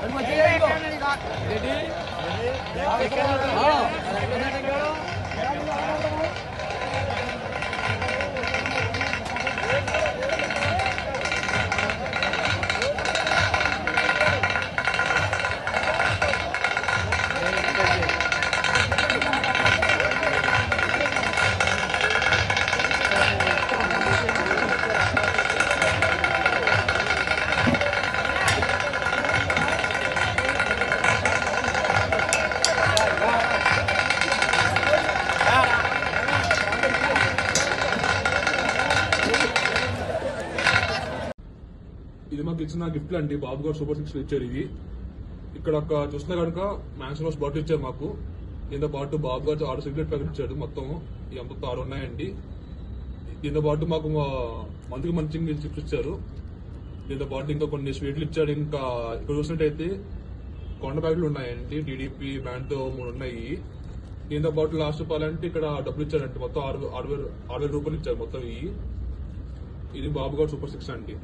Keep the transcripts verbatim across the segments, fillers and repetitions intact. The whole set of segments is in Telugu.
ఇది మాకు ఇచ్చిన గిఫ్ట్లు అండి. బాబు గారు సూపర్ సిక్స్ ఇచ్చారు. ఇవి ఇక్కడ ఒక చూస్తే కనుక మ్యాన్షన్ హౌస్ బాటిల్ ఇచ్చారు మాకు. దీంతో పాటు బాబు గారు ఆరు సిగరెట్ ప్యాకెట్ ఇచ్చాడు. మొత్తం ఈ మొత్తం ఆరు ఉన్నాయండి. దీంతో పాటు మాకు మంత్కి మంచి చిప్స్ ఇచ్చారు. దీంతో పాటు ఇంకా కొన్ని స్వీట్లు ఇచ్చాడు. ఇంకా ఇక్కడ చూసినట్టయితే కొండ ప్యాకెట్లు ఉన్నాయండి. టీడీపీ బ్యాండ్ తో మూడు ఉన్నాయి. దీంతో పాటు లాస్ట్ చెప్పాలంటే ఇక్కడ డబ్బులు ఇచ్చారంటే మొత్తం ఆరు ఆరు వేల ఆరు వేల రూపాయలు ఇచ్చారు మొత్తం. ఇవి ఇది బాబు గారు సూపర్ సిక్స్ అండి.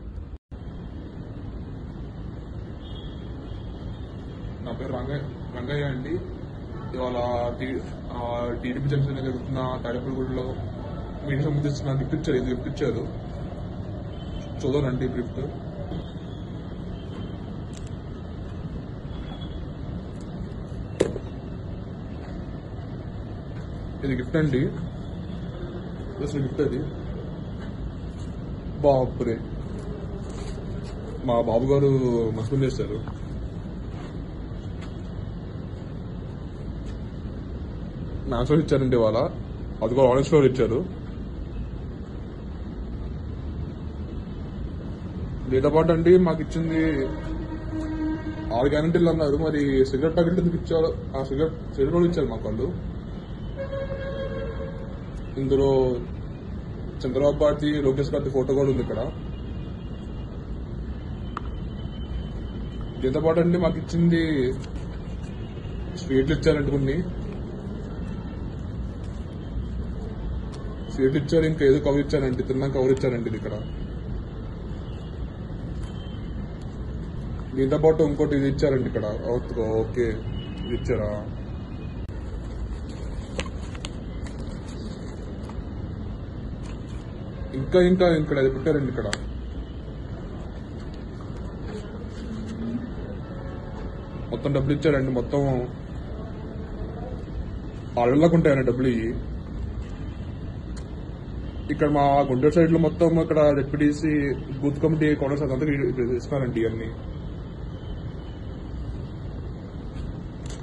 నా పేరు రంగయ్య రంగయ్య అండి. ఇవాళ టీడీపీ జంక్షన్ జరుగుతున్న తాడేపల్లిగూడలో మీటింగ్ సంబంధించిన గిఫ్ట్ ఇచ్చారు. ఇది గిఫ్ట్ ఇచ్చారు. చూద్దానండి గిఫ్ట్. ఇది గిఫ్ట్ అండి. అసలు గిఫ్ట్ అది బాబురే మా బాబు గారు మస్కూన్ చేశారు. మ్యాన్సర్ ఇచ్చారండి ఇవాళ. అది కూడా ఆరెంజ్ ఫ్లోర్ ఇచ్చారు. దీంతో పాటు అండి మాకు ఇచ్చింది ఆరు గ్యారంటీలు అన్నారు. మరి సిగరెట్ ప్యాకెట్లు ఎందుకు ఇచ్చారు? ఆ సిగరెట్ సిగరెట్ కూడా ఇచ్చారు మాకు వాళ్ళు. ఇందులో చంద్రబాబు పార్టీ లోకేష్ గారి ఫోటో కూడా ఉంది ఇక్కడ. దీంతో పాటు అండి మాకు ఇచ్చింది స్వీట్లు ఇచ్చారండి. కొన్ని స్వీట్లు ఇచ్చారు. ఇంకా ఏదో కవర్ ఇచ్చారండి. తిన్నాక కవర్ ఇచ్చారండి ఇది ఇక్కడ. దీంతో పాటు ఇంకోటి ఇది ఇచ్చారండి ఇక్కడ. ఓకే ఇది ఇచ్చారా? ఇంకా ఇంకా ఇక్కడ అది పెట్టారండి ఇక్కడ. మొత్తం డబ్బులు ఇచ్చారండి. మొత్తం ఆరు వేలకు ఉంటాయండి డబ్బులు. ఇవి ఇక్కడ మా గుంటూరు సైడ్ లో మొత్తం ఇక్కడ డిప్యూటీసీ బూత్ కమిటీ కౌన్సిలర్స్ అంతా ఇస్తున్నారండి ఇవన్నీ.